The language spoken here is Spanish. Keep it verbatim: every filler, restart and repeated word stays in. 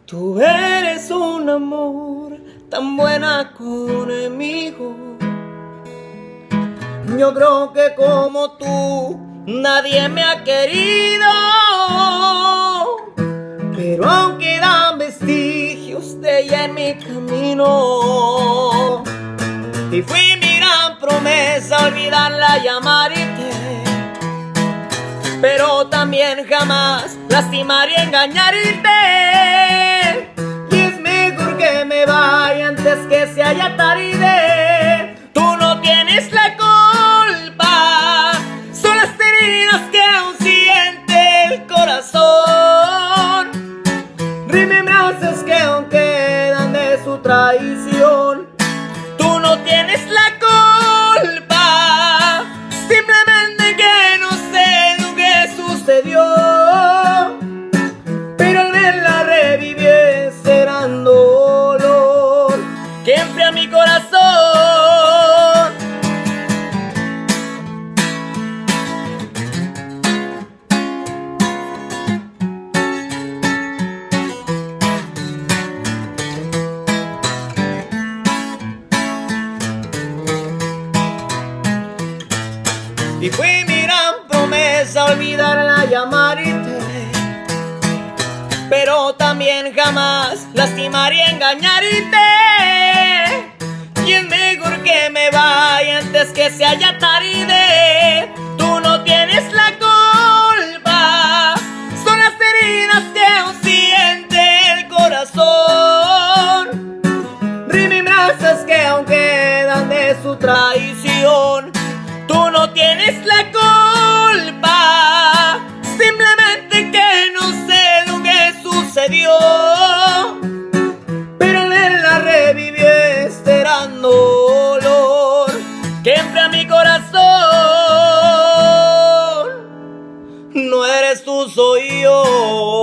Tú eres un amor tan buena conmigo. Yo creo que como tú nadie me ha querido, pero aún quedan vestigios de ella en mi camino. Y fui mi gran promesa olvidarla y amarte, pero también jamás lastimar y engañarte. Y es mejor que me vaya antes que se haya tarde. Tú no tienes la culpa, son las heridas que aún siente el corazón. Remembranzas que aún quedan de su traición. Tú no tienes la culpa, simplemente que no sé lo que sucedió, pero al verla reviví ese gran dolor que enfría mi corazón. Y fue mi gran promesa olvidarla y amarte, pero también jamás lastimar y engañarte. Y es mejor que me vaya antes que se haya tarde. Tú no tienes la culpa, son las heridas que aún siente el corazón. Remembranzas que aún quedan de su traición. Tú no tienes la culpa, simplemente que no sé lo que sucedió, pero al verla reviví este gran dolor que enfría mi corazón. No eres tú, soy yo.